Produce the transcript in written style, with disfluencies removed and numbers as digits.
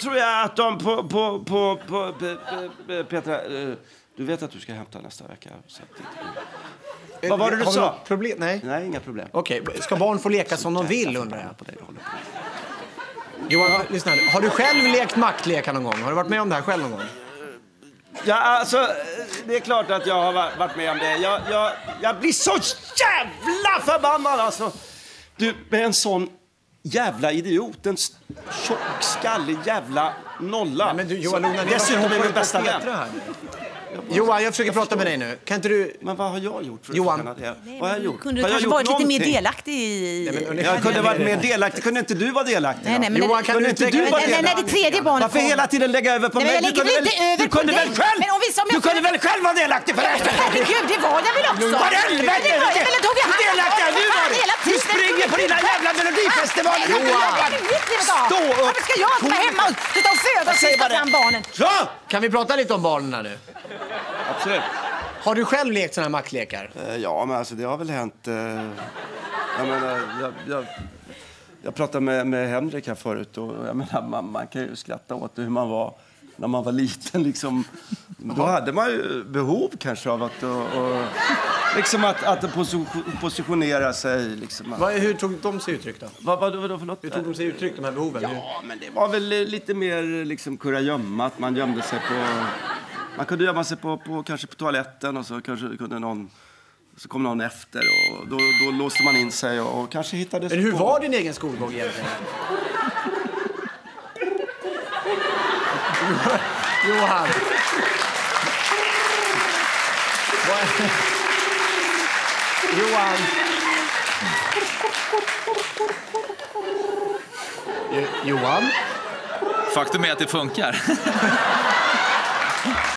tror jag att de Petra, du vet att du ska hämta nästa vecka. Så att, vad var det du sa? Problem? Nej, inga problem. Okej, ska barn få leka som de vill, undrar jag. På dig, Johan, lyssna nu. Har du själv lekt maktlekar någon gång? Har du varit med om det här själv någon gång? Ja, alltså, det är klart att jag har varit med om det. Jag blir så jävla förbannad, alltså. Du är en sån jävla idiot. En tjock, skallig jävla nolla. Nej, men du, Johan, lugna ner. Dessutom är min bästa vän. Johan, jag försöker prata med dig nu. Kan inte du... Men vad har jag gjort för Johan. det? Vad har jag gjort? Kunde du kanske varit lite mer delaktig i... Jag kunde varit mer delaktig. Kunde inte du vara delaktig? Nej, men Johan, kan du inte när det tredje barnet varför hela tiden lägga över på mig? Jag lägger väl inte över på dig. Du kunde väl själv vara delaktig för det? Herregud, det var jag väl också. Vad är helvete? Hur delaktig är du varit? Du springer på dina jävla melodifestivaler. Johan! Stå upp! Varför ska jag vara hemma och sitta och föda och sista fram barnen? Så! Kan vi prata lite om barnen nu? Absolut. Har du själv lekt såna här maktlekar? Ja, men alltså det har väl hänt... Jag menar, jag pratade med Henrik här förut och jag menar, man kan ju skratta åt hur man var när man var liten liksom. Då hade man ju behov kanske av att liksom att positionera sig liksom. Hur tog de sig uttryck då? Vadå, förlåt? Hur tog de sig uttryck, de här behoven? Ja, men det var väl lite mer liksom kurragömma, att man gömde sig på... Man kunde gömma sig kanske på toaletten och så kanske så kom någon efter och då låste man in sig och kanske hittade... Men hur var din egen skolgång egentligen? Johan. Johan. Johan. Faktum är att det funkar.